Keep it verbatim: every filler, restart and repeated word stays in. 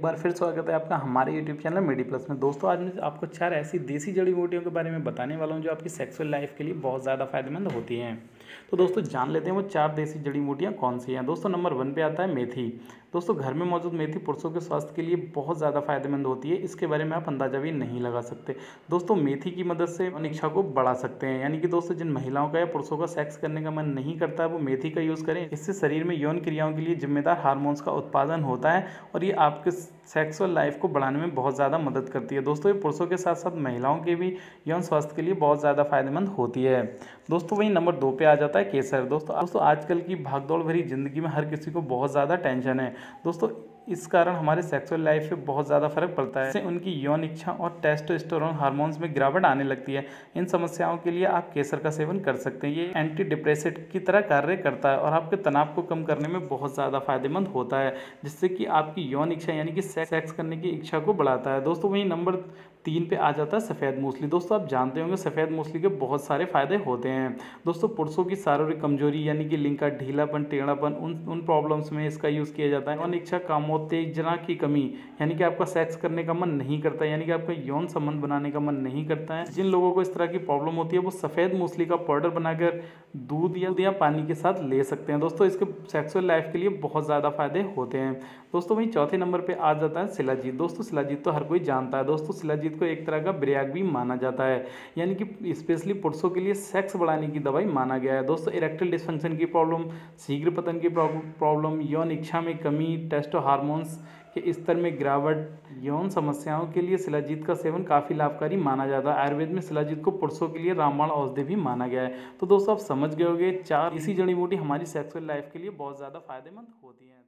बार फिर स्वागत है आपका हमारे यूट्यूब चैनल मेडी प्लस में। दोस्तों आज मैं आपको चार ऐसी देसी जड़ी बूटियों के बारे में बताने वाला हूं जो आपकी सेक्सुअल लाइफ के लिए बहुत ज़्यादा फायदेमंद होती हैं। तो दोस्तों जान लेते हैं वो चार देसी जड़ी बूटियां कौन सी हैं। दोस्तों नंबर वन पे आता है मेथी। दोस्तों घर में मौजूद मेथी पुरुषों के स्वास्थ्य के लिए बहुत ज़्यादा फायदेमंद होती है, इसके बारे में आप अंदाजा भी नहीं लगा सकते। दोस्तों मेथी की मदद से यौन इच्छा को बढ़ा सकते हैं, यानी कि दोस्तों जिन महिलाओं का या पुरुषों का सेक्स करने का मन नहीं करता है वो मेथी का यूज़ करें। इससे शरीर में यौन क्रियाओं के लिए जिम्मेदार हार्मोन्स का उत्पादन होता है और ये आपके सेक्सुअल लाइफ को बढ़ाने में बहुत ज़्यादा मदद करती है। दोस्तों ये पुरुषों के साथ साथ महिलाओं के भी यौन स्वास्थ्य के लिए बहुत ज़्यादा फायदेमंद होती है। दोस्तों वहीं नंबर दो पे आ जाता है केसर। दोस्तों दोस्तों आजकल की भागदौड़ भरी ज़िंदगी में हर किसी को बहुत ज़्यादा टेंशन है। दोस्तों इस कारण हमारे सेक्सुअल लाइफ पे बहुत ज़्यादा फर्क पड़ता है। इससे उनकी यौन इच्छा और टेस्टोस्टेरोन हार्मोन्स में गिरावट आने लगती है। इन समस्याओं के लिए आप केसर का सेवन कर सकते हैं। ये एंटी डिप्रेसेंट की तरह कार्य करता है और आपके तनाव को कम करने में बहुत ज़्यादा फायदेमंद होता है, जिससे कि आपकी यौन इच्छा यानी कि सेक्स करने की इच्छा को बढ़ाता है। दोस्तों वहीं नंबर तीन पे आ जाता है सफ़ेद मूसली। दोस्तों आप जानते होंगे सफ़ेद मूसली के बहुत सारे फायदे होते हैं। दोस्तों पुरुषों की शारीरिक कमजोरी यानी कि लिंग का ढीलापन टेढ़ापन उन उन प्रॉब्लम्स में इसका यूज़ किया जाता है। यौन इच्छा कामोत्तेजना की कमी यानी कि आपका सेक्स करने का मन नहीं करता, यानी कि आपका यौन संबंध बनाने का मन नहीं करता है, जिन लोगों को इस तरह की प्रॉब्लम होती है वो सफ़ेद मूसली का पाउडर बनाकर दूध या या पानी के साथ ले सकते हैं। दोस्तों इसके सेक्सुअल लाइफ के लिए बहुत ज़्यादा फायदे होते हैं। दोस्तों वहीं चौथे नंबर पे आ जाता है शिलाजीत। दोस्तों शिलाजीत तो हर कोई जानता है। दोस्तों शिलाजीत को एक तरह का ब्रयाग भी माना जाता है, यानी कि स्पेशली पुरुषों के लिए सेक्स बढ़ाने की दवाई माना गया है। दोस्तों इरेक्टाइल डिस्फंक्शन की प्रॉब्लम, शीघ्र पतन की प्रॉब्लम, यौन इच्छा में कमी, टेस्टो हार्मोन्स के स्तर में गिरावट, यौन समस्याओं के लिए शिलाजीत का सेवन काफ़ी लाभकारी माना जाता है। आयुर्वेद में शिलाजीत को पुरुषों के लिए रामबाण औषधि भी माना गया है। तो दोस्तों आप समझ गए होंगे चार इसी जड़ी बूटी हमारी सेक्सुअल लाइफ के लिए बहुत ज़्यादा फायदेमंद होती हैं।